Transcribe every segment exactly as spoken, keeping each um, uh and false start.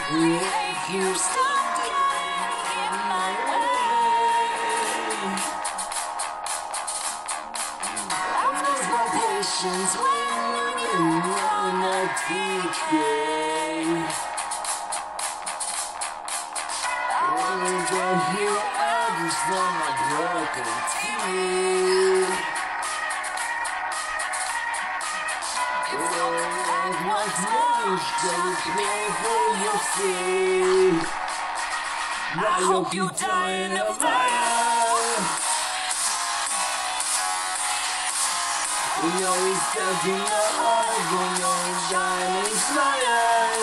If you stop getting in my way, I've lost my patience when you wanna decay. And then here I just want my broken teeth. What's next? Don't pay for your sin. I hope you die in a fire. We always stuck in the heart when you're shining fire.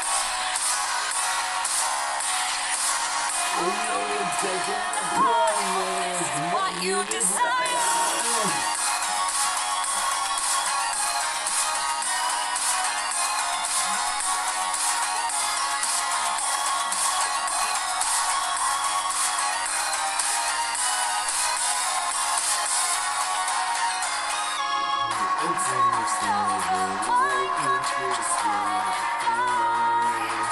We always taking the promise what you desire. It's understandable, why can't you just let it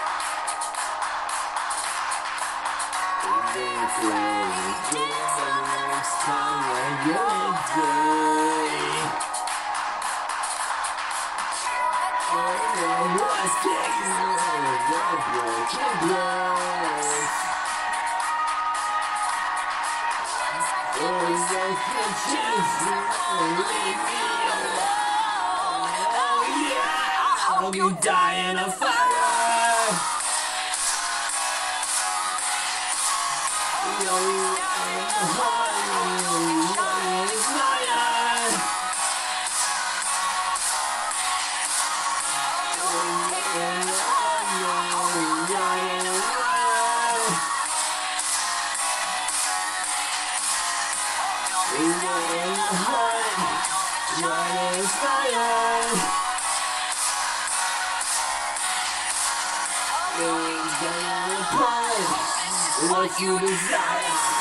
go? And it's the next time I get day. And what's taking over the broken glass? There's a good chance to leave me alone. Oh yeah, I hope you die in a fire. You're in the heart, you're in fire. You're in the heart, you're in fire. You're in the heart, you're in fire. What you desire.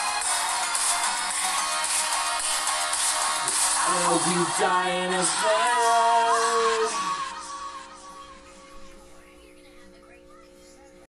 I hope you die in a fire.